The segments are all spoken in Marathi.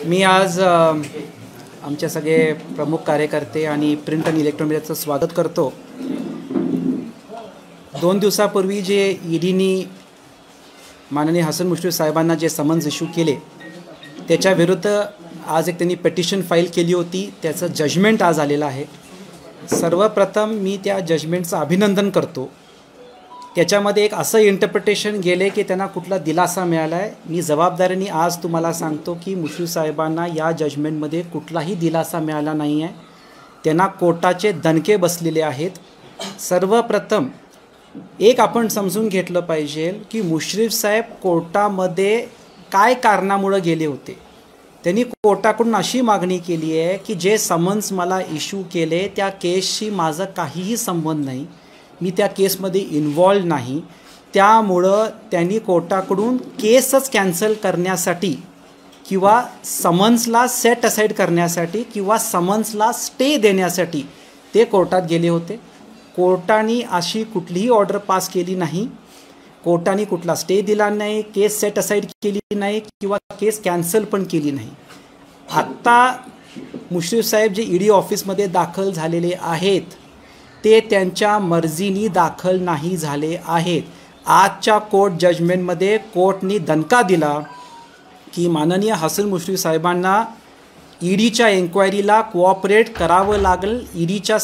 मी आज आमचे सगळे प्रमुख कार्यकर्ते आणि प्रिंट आणि इलेक्ट्रॉनिक स्वागत करतो। 2 दिवसापूर्वी जे ईडीनी माननीय हसन मुश्रीफ साहेबांना जे समन्स इश्यू केले त्याच्या विरुद्ध आज एक त्यांनी पिटिशन फाईल केली होती। त्याचं जजमेंट आज आलेलं आहे। सर्वप्रथम मी त्या जजमेंटचं अभिनंदन करतो। त्याच्यामध्ये एक असं इंटरप्रिटेशन गेले की त्यांना कुठला दिलासा मिळाला आहे। मी जबाबदारीने आज तुम्हाला सांगतो की मुश्रीफ साहेबांना या जजमेंटमध्ये कुठलाही दिलासा मिळाला नाही आहे। त्यांना कोर्टाचे दणके बसलेले आहेत। सर्वप्रथम एक आपण समजून घेतलं पाहिजे की मुश्रीफ साहेब कोर्टामध्ये काय कारणामुळे गेले होते। त्यांनी कोर्टाकडून अशी मागणी केली आहे की जे समन्स मला इश्यू केले त्या केसशी माझा काहीही संबंध नाही, मी त्या केसमध्ये इन्वॉल्व नाही। त्यामुळं त्यांनी कोर्टाकडून केसच कॅन्सल करण्यासाठी किंवा समन्सला सेट असाइड करण्यासाठी किंवा समन्सला स्टे देण्यासाठी ते कोर्टात गेले होते। कोर्टाने अशी कुठलीही ऑर्डर पास केली नाही। कोर्टाने कुठला स्टे दिला नाही, केस सेट असाइड केली नाही किंवा केस कॅन्सल पण केली नाही। आत्ता मुश्रीफ साहेब जे ईडी ऑफिसमध्ये दाखल झालेले आहेत ते त्यांच्या मर्जीने दाखल नाही झाले आहेत। आजच्या कोर्ट जजमेंटमध्ये कोर्टने दणका दिला की माननीय हसन मुश्रीफ साहेबांना ईडीच्या एन्क्वायरीला कोऑपरेट करावं लागेल। ईडीच्या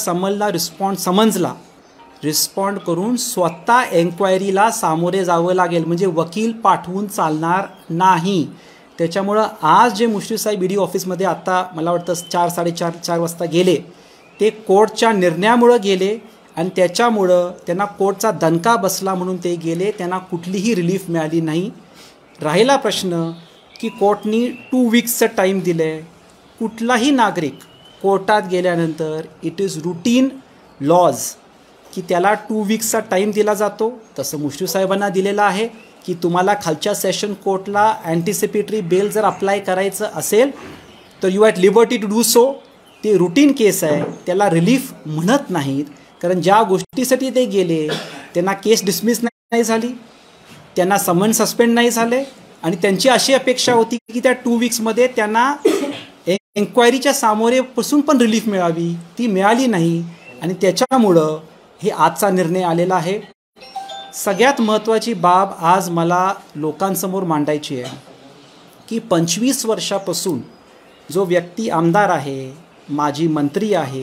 समन्सला रिस्पॉन्ड करून स्वतः एन्क्वायरीला सामोरे जावं लागेल, म्हणजे वकील पाठवून चालणार नाही। त्याच्यामुळं आज जे मुश्रीफ साहेब ईडी ऑफिसमध्ये आता मला वाटतं 4-4:30 वाजता गेले ते कोर्टच्या निर्णयामुळे गेले आणि त्याच्यामुळं त्यांना कोर्टचा दणका बसला म्हणून ते गेले। त्यांना कुठलीही रिलीफ मिळाली नाही। राहिला प्रश्न की कोर्टनी 2 वीक्सचं टाईम दिलं आहे। कुठलाही नागरिक कोर्टात गेल्यानंतर इट इज रूटीन लॉज की त्याला 2 वीक्सचा टाईम दिला जातो। तसं मुश्रीफ साहेबांना दिलेला आहे की तुम्हाला खालच्या सेशन कोर्टला अँटिसिपेटरी बेल जर अप्लाय करायचं असेल तर you at liberty to do so. ते रूटीन केस आहे, त्याला रिलीफ म्हणत नाहीत, कारण ज्या गोष्टीसाठी ते गेले त्यांना केस डिसमिस नाही झाली, त्यांना समन सस्पेंड नाही झाले आणि त्यांची अशी अपेक्षा होती की त्या 2 वीक्समध्ये त्यांना एन्क्वायरीच्या सामोरे बसून पण रिलीफ मिळावी, ती मिळाली नाही आणि त्याच्यामुळं हे आजचा निर्णय आलेला आहे। सगळ्यात महत्त्वाची बाब आज मला लोकांसमोर मांडायची आहे की 25 वर्षापासून जो व्यक्ती आमदार आहे, माजी मंत्री आहे,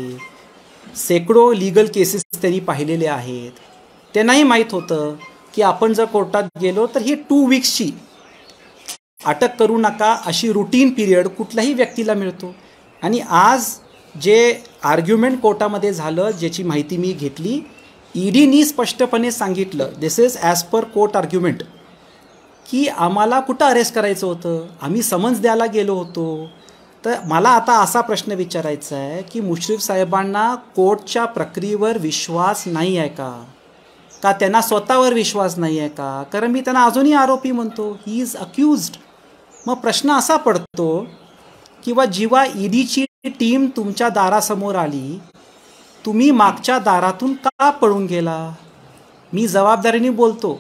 शेकडो लीगल केसेस त्यांनी पाहिलेले आहेत, त्यांनाही माहीत होतं की आपण जर कोर्टात गेलो तर ही 2 वीक्सची अटक करू नका अशी रूटीन पिरियड कुठल्याही व्यक्तीला मिळतो। आणि आज जे आर्ग्युमेंट कोर्टामध्ये झालं ज्याची माहिती मी घेतली, ईडीनी स्पष्टपणे सांगितलं this is as per court argument की आम्हाला कुठं अरेस्ट करायचं होतं, आम्ही समन्स द्यायला गेलो होतो। तर मला आता असा प्रश्न विचारायचा आहे की मुश्रीफ साहेबांना कोर्टच्या प्रक्रियेवर विश्वास नाही आहे का त्यांना स्वतःवर विश्वास नाही आहे का? कारण मी त्यांना अजूनही आरोपी म्हणतो, ही इज अक्यूज्ड। मग प्रश्न असा पडतो किंवा जेव्हा ईडीची टीम तुमच्या दारासमोर आली तुम्ही मागच्या दारातून का पळून गेला? मी जबाबदारीने बोलतो,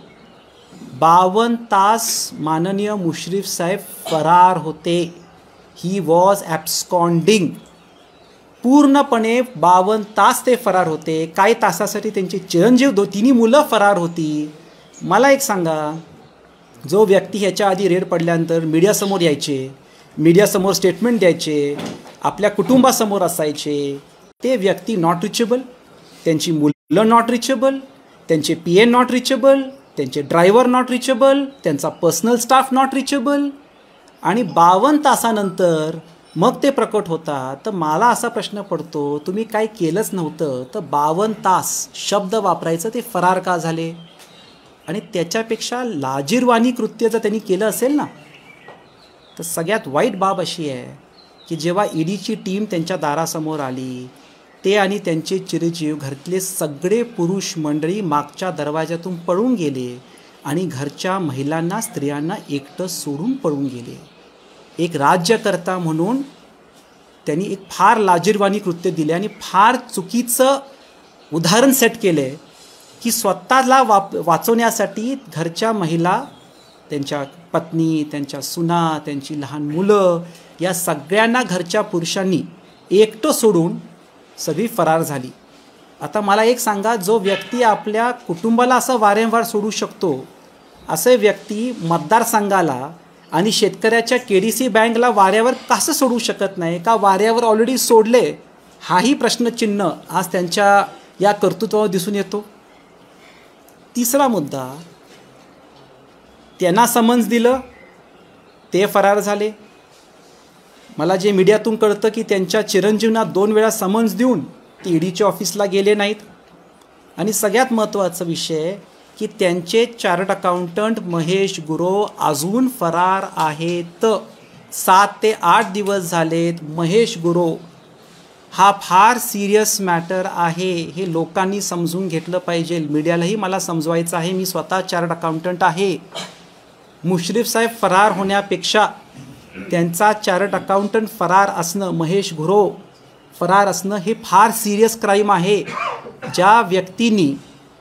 52 तास माननीय मुश्रीफ साहेब फरार होते। He was absconding. पूर्णपणे 52 तास ते फरार होते। काही तासासाठी त्यांचे चिरंजीव तिन्ही मुलं फरार होती। मला एक सांगा, जो व्यक्ती ह्याच्या आधी रेड पडल्यानंतर मीडियासमोर यायचे, मीडियासमोर स्टेटमेंट द्यायचे, आपल्या कुटुंबासमोर असायचे, ते व्यक्ती नॉट रिचेबल, त्यांची मुलं नॉट रिचेबल, त्यांचे PA नॉट रिचेबल, त्यांचे ड्रायव्हर नॉट रिचेबल, त्यांचा पर्सनल स्टाफ नॉट रिचेबल आणि 52 तासानंतर मग ते प्रकट होतात। तर मला असा प्रश्न पडतो, तुम्ही काय केलंच नव्हतं तर 52 तास शब्द वापरायचं ते फरार का झाले? आणि त्याच्यापेक्षा लाजिरवाणी कृत्य जर त्यांनी केलं असेल ना, तर सगळ्यात वाईट बाब अशी आहे की जेव्हा ईडीची टीम त्यांच्या दारासमोर आली ते आणि त्यांचे चिरंजीव घरातले सगळे पुरुष मंडळी मागच्या दरवाजातून पळून गेले आणि घरच्या महिलांना स्त्रियांना एकटं सोडून पळून गेले। एक राज्यकर्ता म्हणून त्यांनी एक फार लाजिरवाणी कृत्य दिले आणि फार चुकीचं उदाहरण सेट केले की स्वतःला वाचवण्यासाठी घरच्या महिला, त्यांच्या पत्नी, त्यांच्या सुना, त्यांची लहान मुलं या सगळ्यांना घरच्या पुरुषांनी एकटं सोडून सगळी फरार झाली. आता मला एक सांगा, जो व्यक्ती आपल्या कुटुंबाला असं वारंवार सोडू शकतो, असे व्यक्ती मतदारसंघाला आणि शेतकऱ्याच्या KDC बँकला वाऱ्यावर कसं सोडू शकत नाही? का वाऱ्यावर ऑलरेडी सोडले? हाही प्रश्नचिन्ह आज त्यांच्या या कर्तृत्वावर दिसून येतो. तिसरा मुद्दा, त्यांना समन्स दिलं, ते फरार झाले. मला जे मीडियातून कळतं की त्यांच्या चिरंजीवांना 2 वेळा समन्स देऊन ते ईडीच्या ऑफिसला गेले नाहीत. आणि सगळ्यात महत्त्वाचा विषय की त्यांचे चार्टर्ड अकाउंटंट महेश गुरव अजून फरार आहेत. 7 ते 8 दिवस झालेत. महेश गुरव हा फार सिरियस मॅटर आहे, हे लोकांनी समजून घेतलं पाहिजे. मीडियालाही मला समजवायचं आहे, मी स्वतः चार्टर्ड अकाउंटंट आहे. मुश्रीफ साहेब फरार होण्यापेक्षा त्यांचा चार्टर्ड अकाउंटंट फरार असणं, महेश गुरव फरार असणं हे फार सिरियस क्राईम आहे. ज्या व्यक्तींनी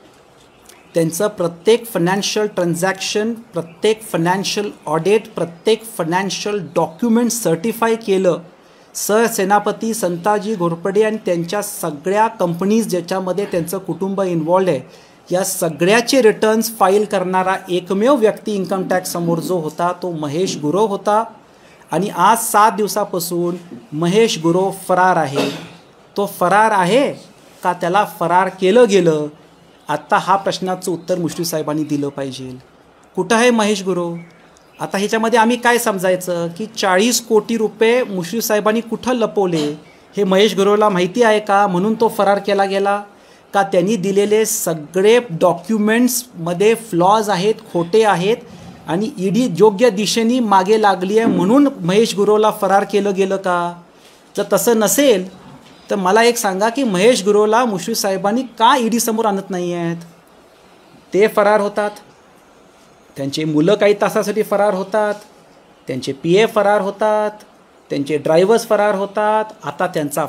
त्यांचं प्रत्येक फायनान्शियल ट्रान्झॅक्शन, प्रत्येक फायनान्शियल ऑडिट, प्रत्येक फायनान्शियल डॉक्युमेंट सर्टिफाय केलं, सरसेनापती संताजी घोरपडे आणि त्यांच्या सगळ्या कंपनीज ज्याच्यामध्ये त्यांचं कुटुंब इन्वॉल्ड आहे, या सगळ्याचे रिटर्न्स फाईल करणारा एकमेव व्यक्ती इन्कम टॅक्स समोर जो होता तो महेश गुरव होता. आणि आज 7 दिवसापासून महेश गुरव फरार आहे. तो फरार आहे का त्याला फरार केलं गेलं? आत्ता हा प्रश्नाचं उत्तर मुश्रीफ साहेबांनी दिलं पाहिजे. कुठं आहे महेश गुरव? आता ह्याच्यामध्ये आम्ही काय समजायचं की 40 कोटी रुपये मुश्रीफ साहेबांनी कुठं लपवले हे महेश गुरवला माहिती आहे का? म्हणून तो फरार केला गेला का? त्यांनी दिलेले सगळे डॉक्युमेंट्समध्ये फ्लॉज आहेत, खोटे आहेत आणि ईडी योग्य दिशेने मागे लागली आहे म्हणून महेश गुरवला फरार केलं गेलं का? जर तसं नसेल तर मला एक सांगा की महेश गुरवला मुश्रीफ साहेबांनी का ईडी समोर आणत नाही आहेत? ते फरार होतात, त्यांचे मुलं काही तासासाठी फरार होतात, त्यांचे PA फरार होतात, त्यांचे ड्रायव्हर्स फरार होतात, आता त्यांचा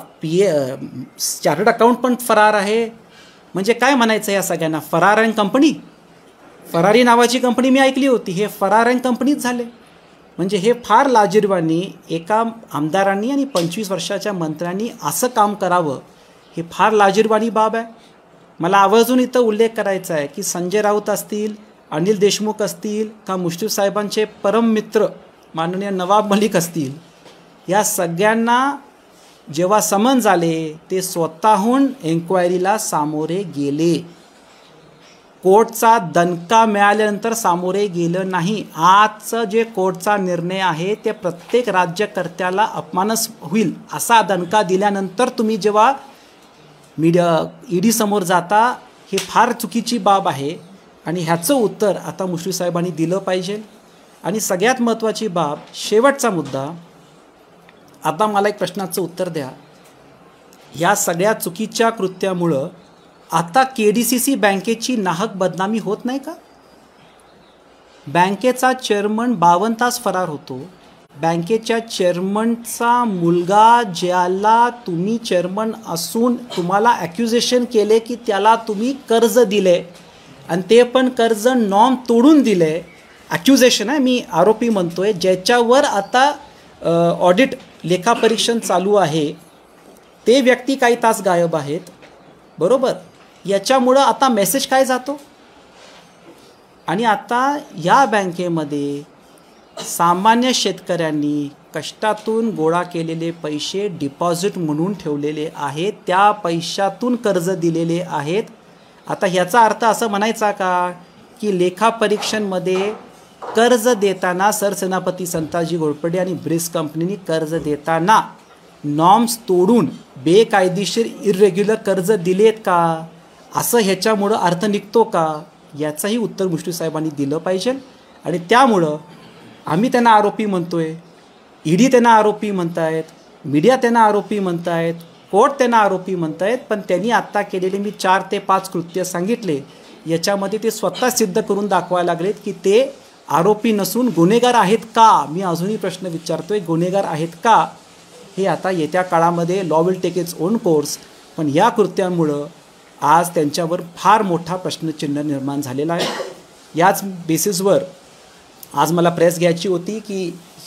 चार्टर्ड अकाउंट पण फरार आहे. म्हणजे काय म्हणायचं या सगळ्यांना? फरार अँड कंपनी, फरारी नावाची कंपनी मी ऐकली होती, हे फरार अँड कंपनीच झाले. म्हणजे हे फार लाजिरवाणी एका आमदारांनी आणि 25 वर्षाच्या मंत्र्यांनी असं काम करावं, हे फार लाजिरवाणी बाब आहे. मला आवर्जून इथं उल्लेख करायचा आहे की संजय राऊत असतील, अनिल देशमुख असतील, का मुश्रीफ साहेबांचे परम मित्र माननीय नवाब मलिक असतील, या सगळ्यांना जेव्हा समन्स आले ते स्वतःहून एन्क्वायरीला सामोरे गेले. कोर्टचा दणका मिळाल्यानंतर सामोरे गेलं नाही. आजचं जे कोर्टचा निर्णय आहे ते प्रत्येक राज्यकर्त्याला अपमानच होईल असा दणका दिल्यानंतर तुम्ही जेव्हा ईडी समोर जाता, हे फार चुकीची बाब आहे. आणि ह्याचं उत्तर आता मुश्रीफ साहेबांनी दिलं पाहिजे. आणि सगळ्यात महत्त्वाची बाब, शेवटचा मुद्दा, आता मला एक प्रश्नाचं उत्तर द्या. या सगळ्या चुकीच्या कृत्यामुळं आता KDCC बँकेची नाहक बदनामी होत नाही का? बँकेचा चेअरमन 52 तास फरार होतो. बँकेच्या चेअरमनचा मुलगा ज्याला तुम्ही चेअरमन असून तुम्हाला ॲक्युजेशन केले की त्याला तुम्ही कर्ज दिले आणि ते पण कर्ज नॉर्म तोडून दिले, ॲक्युजेशन आहे, मी आरोपी म्हणतोय, ज्याच्यावर आता ऑडिट लेखापरीक्षण चालू आहे, ते व्यक्ती काही तास गायब आहेत. बरोबर, याच्यामुळं आता मेसेज काय जातो? आणि आता या बँकेमध्ये सामान्य शेतकऱ्यांनी कष्टातून गोळा केलेले पैसे डिपॉझिट म्हणून ठेवलेले आहेत, त्या पैशातून कर्ज दिलेले आहेत. आता ह्याचा अर्थ असं म्हणायचा का की लेखापरीक्षणमध्ये कर्ज देताना सरसेनापती संताजी घोरपडे आणि ब्रिस कंपनीने कर्ज देताना नॉर्म्स तोडून बेकायदेशीर इरेग्युलर कर्ज दिलेत का, असं ह्याच्यामुळं अर्थ निघतो का? याचंही उत्तर मुश्रीफ साहेबांनी दिलं पाहिजे. आणि त्यामुळं आम्ही त्यांना आरोपी म्हणतोय, ईडी त्यांना आरोपी म्हणतायत, मीडिया त्यांना आरोपी म्हणतायत, कोर्ट त्यांना आरोपी म्हणतायत, पण त्यांनी आत्ता केलेले मी 4 ते 5 कृत्य सांगितले, याच्यामध्ये ते स्वतः सिद्ध करून दाखवायला लागलेत की ते आरोपी नसून गुन्हेगार आहेत का? मी अजूनही प्रश्न विचारतोय, गुन्हेगार आहेत का? हे आता येत्या काळामध्ये law will take its own course. पण या कृत्यांमुळं आज त्यांच्यावर फार मोठा प्रश्नचिन्ह निर्माण झालेला आहे. याच बेसिसवर आज मला प्रेस घ्यायची होती की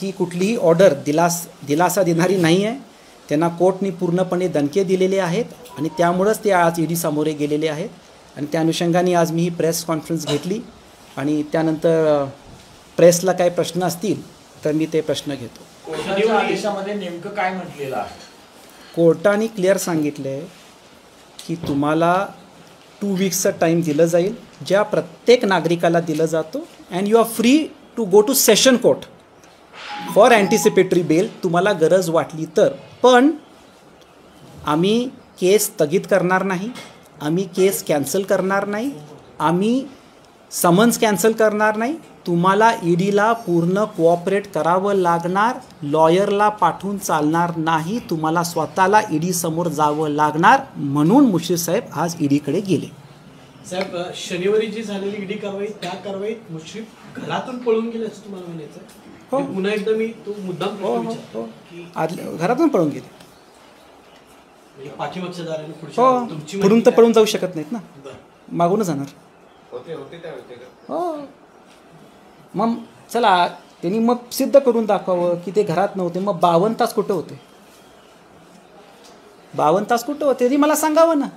ही कुठलीही ऑर्डर दिलासा देणारी नाही आहे. त्यांना कोर्टने पूर्णपणे दणके दिलेले आहेत आणि त्यामुळंच ते आज ईडी समोर गेलेले आहेत. आणि त्या अनुषंगाने आज मी ही प्रेस कॉन्फरन्स घेतली आणि त्यानंतर प्रेसला काही प्रश्न असतील तर मी ते प्रश्न घेतो. कोर्टाच्या आदेशामध्ये नेमकं काय म्हटलेलं आहे? कोर्टाने क्लिअर सांगितलं आहे की तुम्हाला 2 वीक्सचा टाईम दिलं जाईल, ज्या प्रत्येक नागरिकाला दिलं जातो. And you are free to go to session court for anticipatory bail तुम्हाला गरज वाटली तर. पण आम्ही केस स्थगित करणार नाही, आम्ही केस कॅन्सल करणार नाही, आम्ही समन्स कॅन्सल करणार नाही. तुम्हाला ईडीला पूर्ण कोऑपरेट करावं लागणार, लॉयरला पाठवून चालणार नाही, तुम्हाला स्वतःला ईडी समोर जावं लागणार. म्हणून मुश्रीफ साहेब आज ईडीकडे गेले. साहेब, शनिवारी जी झालेली ईडी कारवाई, त्या कारवाईत मुश्रीफ घरातून पळून गेले असं तुम्हाला म्हणायचं? हो. पुन्हा एकदा मी तो मुद्दाम प्रश्न विचारतो की घरातून पळून गेले. म्हणजे पाठीमागच्या दाराने हो, तुमची पुढून तर पळून जाऊ शकत नाहीत ना, बरं. मागूनच जाणार. हो, मग चला त्यांनी मग सिद्ध करून दाखवावं की ते घरात नव्हते. मग 52 तास कुठं होते? 52 तास कुठं होते ते मला सांगावं ना.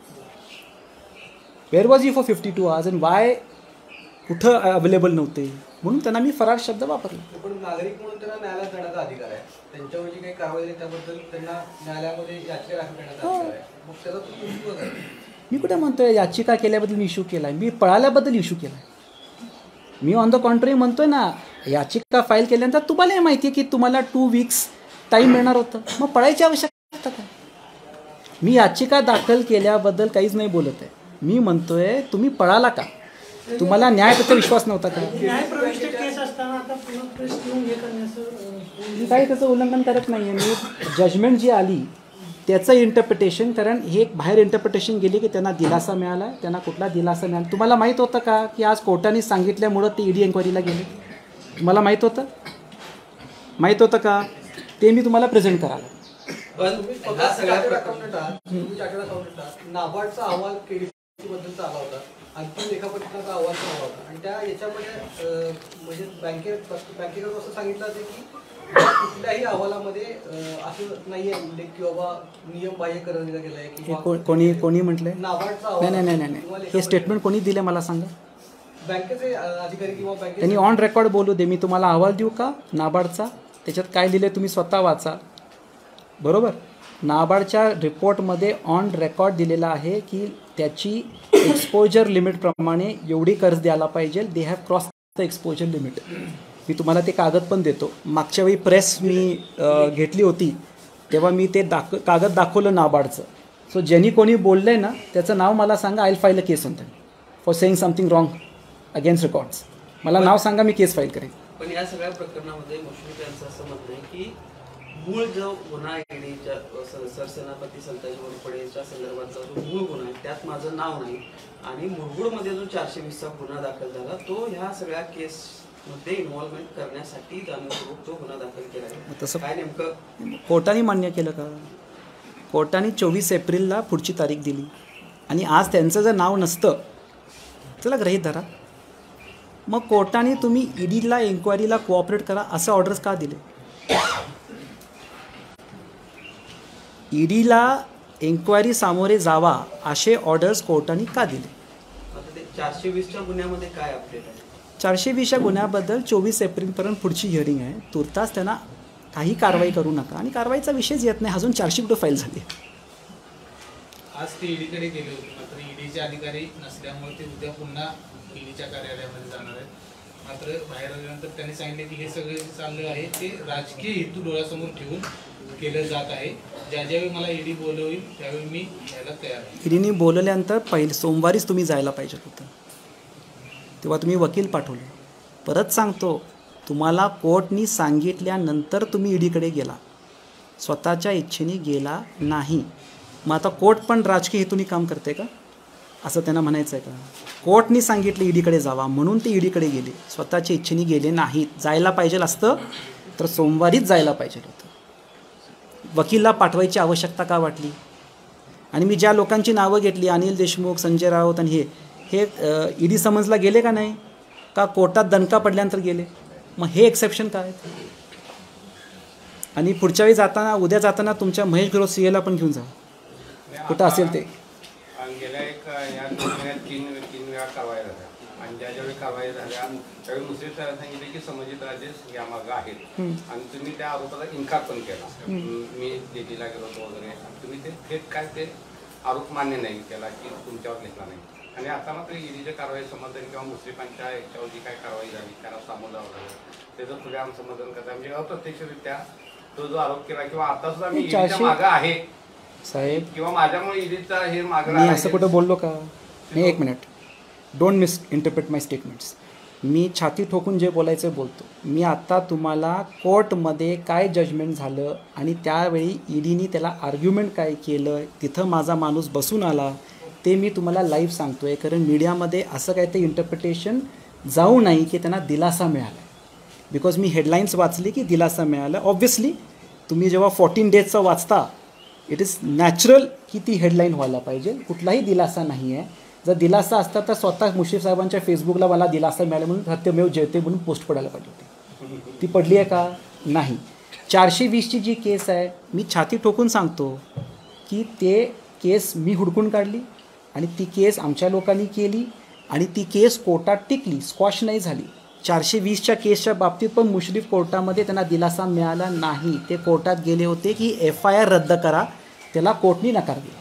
Where was you for 52 hours and why? कुठं अवेलेबल नव्हते? म्हणून त्यांना मी फरार शब्द वापरला. पण नागरिक म्हणून त्यांना न्यायालयात जाण्याचा अधिकार आहे. त्यांच्यावर जी काही कारवाई आहे त्याबद्दल त्यांना न्यायालयामध्ये याचिका दाखल करण्याचा अधिकार आहे. मग त्याचा तुम्ही इश्यू करा. मी कुठे म्हणतोय याचिका केल्याबद्दल मी इश्यू केला आहे, मी पळाल्याबद्दल इश्यू केला आहे. मी ऑन द कॉन्ट्री म्हणतोय ना, याचिका फाईल केल्यानंतर तुम्हालाही माहिती आहे की तुम्हाला 2 वीक्स टाईम मिळणार होतं, मग पळायची आवश्यकता काय? मी याचिका दाखल केल्याबद्दल काहीच नाही बोलत आहे. मी म्हणतोय तुम्ही पळाला का? तुम्हाला न्यायाचा विश्वास नव्हता का? मी काही त्याचं उल्लंघन करत नाही आहे. मी जजमेंट जी आली त्याचं इंटरप्रिटेशन, कारण हे एक बाहेर इंटरप्रिटेशन गेली की त्यांना दिलासा मिळाला. त्यांना कुठला दिलासा मिळाला? तुम्हाला माहीत होतं का की आज कोर्टाने सांगितल्यामुळं ते ईडी एन्क्वायरीला गेले? तुम्हाला माहीत होतं? माहीत होतं का? ते मी तुम्हाला प्रेझेंट करायला. पण ह्या सगळ्या प्रकरणात नाबार्डचा अहवाल केडीसी बद्दलचा आला होता, अंतिम लेखापरीक्षणाचा अहवाल आला होता आणि त्या याच्यामध्ये म्हणजे बँकेकडून असं सांगितलं होतं की कुठल्याही अहवालामध्ये असं नाहीये उल्लेख की बाबा नियम बाह्य करण्यात गेलाय की कोणी म्हटलंय? नाबार्डचा अहवाल. नाही, हे स्टेटमेंट कोणी दिले मला सांगा. बँकेचे अधिकारी किंवा बँकेचे त्यांनी ऑन रेकॉर्ड बोलू दे. मी तुम्हाला अहवाल देऊ का नाबार्डचा? त्याच्यात काय लिहिलं तुम्ही स्वतः वाचा. बरोबर, नाबार्डच्या रिपोर्टमध्ये ऑन रेकॉर्ड दिलेला आहे की त्याची एक्सपोजर लिमिटप्रमाणे एवढी कर्ज द्यायला पाहिजे. They have cross the exposure limit. मी तुम्हाला ते कागद पण देतो. मागच्या वेळी प्रेस मी घेतली होती तेव्हा मी ते कागद दाखवलं नाबार्डचं. सो ज्यांनी कोणी बोललं आहे ना त्याचं नाव मला सांगा. I will file a case on them for saying something wrong against records. मला नाव सांगा, मी केस फाईल करेन. पण या सगळ्या प्रकरणामध्ये मुश्रीफ यांचं असं म्हणणं आहे की मूळ जो गुन्हा ईडीच्या सरसेनापती संताजी वरपडेच्या संदर्भातला जो मूळ गुन्हा आहे त्यात माझं नाव नाही आणि मुरगुडमध्ये जो 420चा गुन्हा दाखल झाला तो ह्या सगळ्या केसमध्ये इन्व्हॉल्वमेंट करण्यासाठी जाणीवपूर्वक तो गुन्हा दाखल केला आहे. तसं काय नेमकं कोर्टाने मान्य केलं का? कोर्टाने 24 एप्रिलला पुढची तारीख दिली आणि आज त्यांचं जर नाव नसतं, चला गृहीत धरा, मग कोर्टाने तुम्ही ईडीला एन्क्वायरीला कोऑपरेट करा असं ऑर्डर्स का दिले? ईडीला एन्क्वायरी सामोरे जावा असे ऑर्डर्स कोर्टाने का दिले? आता ते 420च्या गुन्ह्यामध्ये काय अपडेट आहे? 420च्या गुन्ह्याबद्दल 24 एप्रिलपर्यंत पुढची हिअरिंग आहे. तुर्तास त्यांना काही कारवाई करू नका आणि कारवाईचा विषयच येत नाही. अजून 400 कुठं फाईल झाली. आज ते ईडीकडे गेले होते, मात्र ईडीचे अधिकारी नसल्यामुळे ते उद्या पुन्हा ईडीच्या कार्यालयामध्ये जाणार आहेत. मात्र बाहेर आल्यानंतर त्यांनी सांगितले की हे सगळे जे चाललं आहे ते राजकीय हेतू डोळ्यासमोर ठेवून केलं जात आहे. ज्यावेळी मला ईडी बोलवेल त्यावेळी मी यायला तयार आहे. ईडीने बोलवल्यानंतर सोमवारीच तुम्ही जायला पाहिजे होतं, तेव्हा तुम्ही वकील पाठवले. परत सांगतो, तुम्हाला कोर्टनी सांगितल्यानंतर तुम्ही ईडीकडे गेला, स्वतःच्या इच्छेने गेला नाही. मग आता कोर्ट पण राजकीय हेतूने काम करते का असं त्यांना म्हणायचं आहे का? कोर्टनी सांगितले ईडीकडे जावा म्हणून ते ईडीकडे गेले, स्वतःच्या इच्छेने गेले नाहीत. जायला पाहिजे असतं तर सोमवारीच जायला पाहिजे होतं. वकीलला पाठवायची आवश्यकता का वाटली? आणि मी ज्या लोकांची नावं घेतली, अनिल देशमुख, संजय राऊत आणि हे ईडी समन्सला गेले का नाही? का कोर्टात दणका पडल्यानंतर गेले? मग हे एक्सेप्शन काय? आणि पुढच्या वेळी जाताना उद्या जाताना तुमच्या महेश ग्रोथ सीएला पण घेऊन जा कुठं असेल ते. गेल्या या 2 महिन्यात तीन वेळा कारवाई झाल्या आणि ज्यावेळी कारवाई झाल्या त्यावेळी मुश्रीफ साहेब सांगितले की संबंधित राजेश यामागं आहेत आणि तुम्ही त्या आरोपाचा इन्कार पण केला. मी दिल्लीला गेलो होतो वगैरे तुम्ही ते थेट काय ते आरोप मान्य नाही केला की तुमच्यावर घेतला नाही. आणि आता मात्र ईडीच्या कारवाई समर्थन किंवा मुश्रीफांच्या याच्यावर जी काय कारवाई झाली त्यांना सामोरं जावं त्याचं खुल्या समर्थन करता म्हणजे अप्रत्यक्षरित्या तो जो आरोप केला किंवा आता सुद्धा मी ईडीच्या मागं आहे साहेब किंवा माझ्यामुळे ईडीचा हे मागं मी असं कुठं बोललो का? नाही, एक minute, don't misinterpret my statements. मी छाती ठोकून जे बोलायचं बोलतो. मी आत्ता तुम्हाला कोर्टमध्ये काय जजमेंट झालं आणि त्यावेळी ईडीनी त्याला आर्ग्युमेंट काय केलं, तिथं माझा माणूस बसून आला, ते मी तुम्हाला लाईव्ह सांगतो आहे. कारण मीडियामध्ये असं काय ते इंटरप्रिटेशन जाऊ नाही की त्यांना दिलासा मिळाला. बिकॉज मी हेडलाईन्स वाचली की दिलासा मिळाला. ऑब्व्हियसली तुम्ही जेव्हा 14 डेजचं वाचता इट इज नॅचरल की ती हेडलाईन व्हायला पाहिजे. कुठलाही दिलासा नाही आहे. जर दिलासा असता तर स्वतः मुश्रीफ साहेबांच्या फेसबुकला मला दिलासा मिळाला म्हणून सत्यमेव जयते म्हणून पोस्ट पडायला पाहिजे होती. ती पडली आहे का? नाही. 420ची जी केस आहे मी छाती ठोकून सांगतो की ते केस मी हुडकून काढली आणि ती केस आमच्या लोकांनी केली आणि ती केस कोर्टात टिकली, स्क्वॉश नाही झाली. 420च्या केसच्या बाबतीत पण मुश्रीफ कोर्टामध्ये त्यांना दिलासा मिळाला नाही. ते कोर्टात गेले होते की FIR रद्द करा, त्याला कोर्टनी नकार दिला.